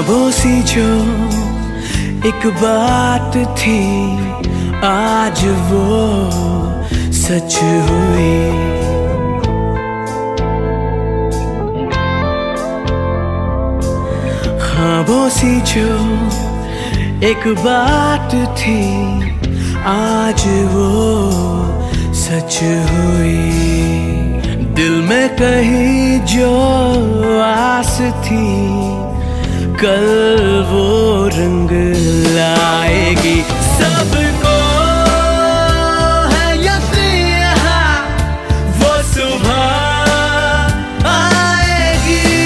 ख्वाबों सी जो एक बात थी आज वो सच हुई। ख्वाबों सी जो एक बात थी आज वो सच हुई। दिल में कहीं जो आस थी कल वो रंग लाएगी। सबको है यकीन वो सुबह आएगी।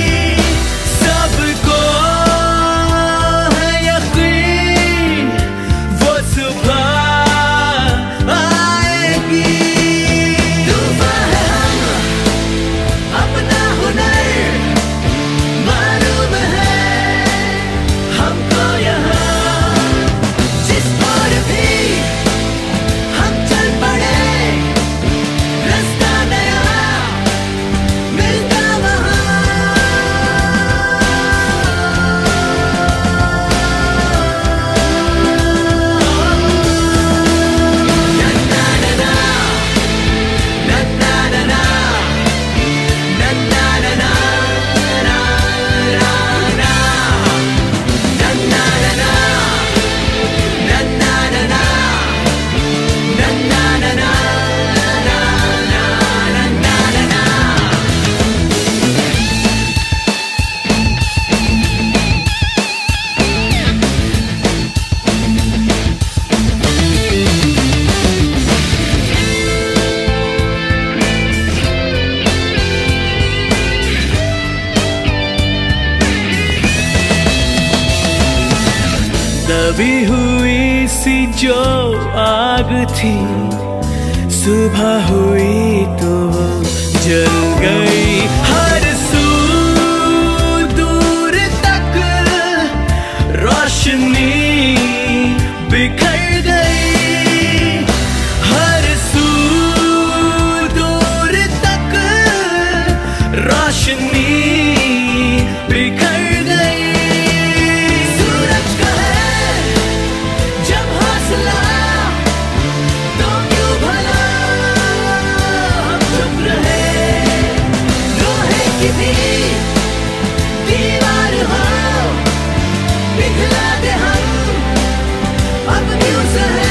सबको है यकीन वो सुबह आएगी। तूफान है हम अपना हुनर मालूम है हमको यहाँ। जिस ओर भी हम चल पड़े रास्ता नया मिलता दबी हुई सी जो आग थी सुबह हुई तो वो जल गई। हर सू दूर तक रोशनी बिखर गई। हर सू दूर तक रोशनी बिखर गई। सूरज का है जब हौसला तो क्यों भला हम चुप रहे। लोहे की भी दीवार हो पिघला दे हम अब क्यों सहे।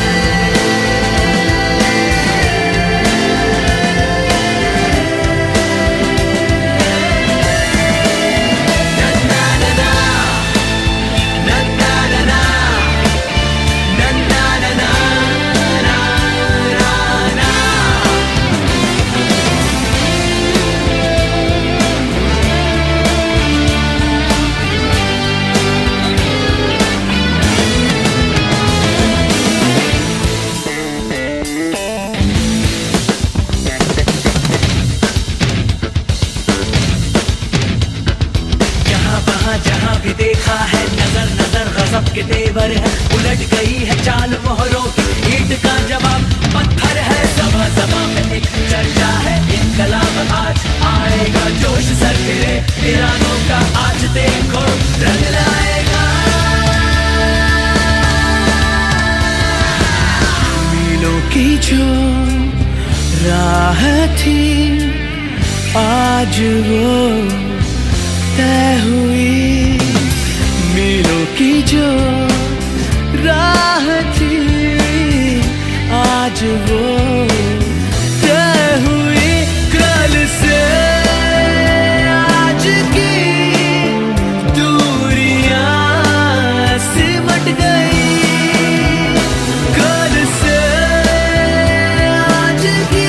जहाँ भी देखा है नजर नजर गजब के तेवर है। उलट गई है चाल मोहरों की ईंट का जवाब पत्थर है। सभा सभा में एक चर्चा है इनकलाब आज आएगा जोश सर फिरे ईरानों का आज देखो रंग लाएगा। मीलों की जो राह थी आज वो तय हुई। मीलों की जो राह थी आज वो तय हुई। कल से आज की दूरियां सिमट गई। कल से आज की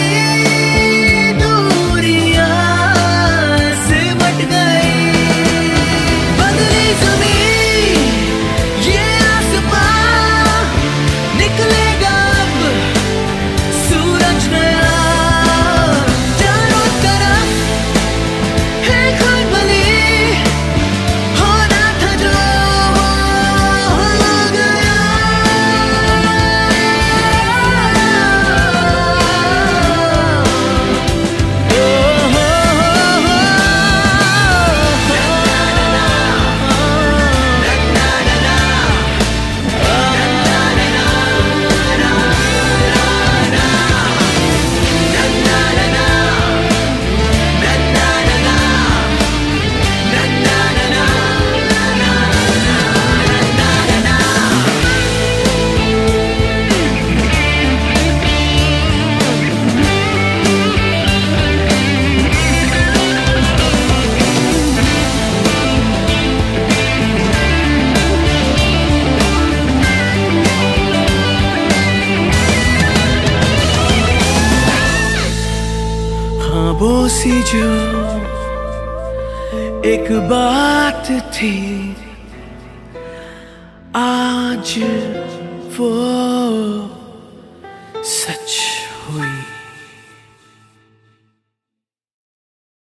दूरियां सिमट गई। बदली ज़मीं ये आसमां निकलेगा अब सूरज ख्वाबों सी जो एक बात थी, आज वो सच हुई।